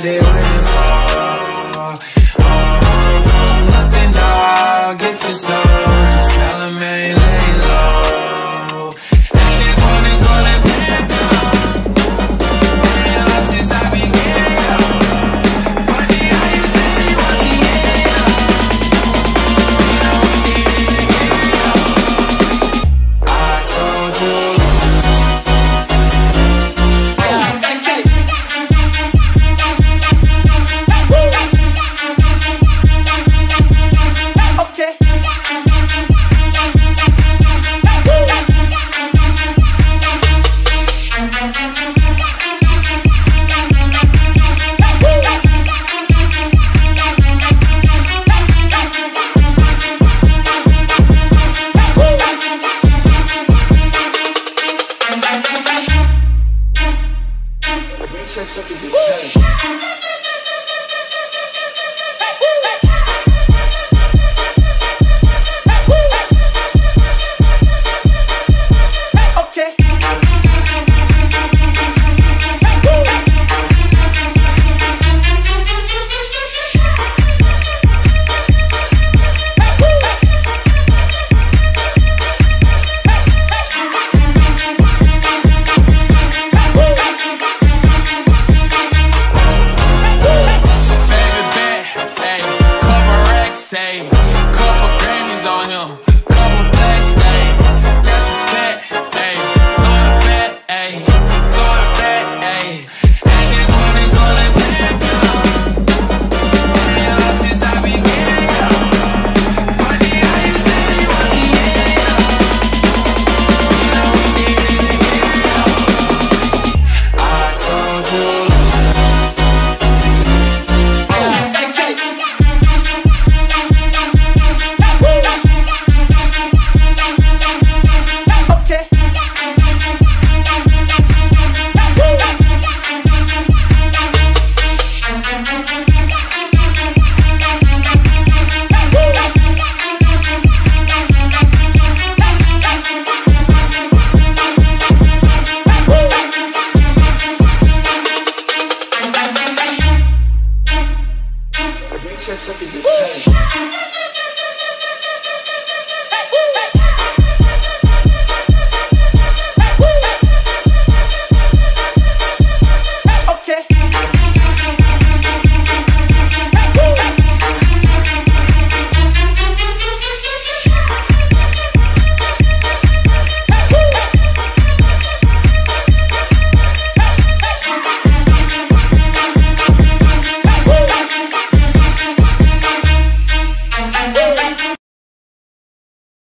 they waiting for? From nothing, dog, get your soul. Just tell them ain't lay low. And this one is for the champion. Ain't lost since I began. Funny how you said he was the end. You know we did it again. I told you. Say, couple Grammys on him, couple blacks, ayy, that's a fact, ayy, going back, ayy, going back, ayy, and this one is for the champion. Ain't lost since I began. Funny how you said he was the end. You know we did it again. I told you. Check something good.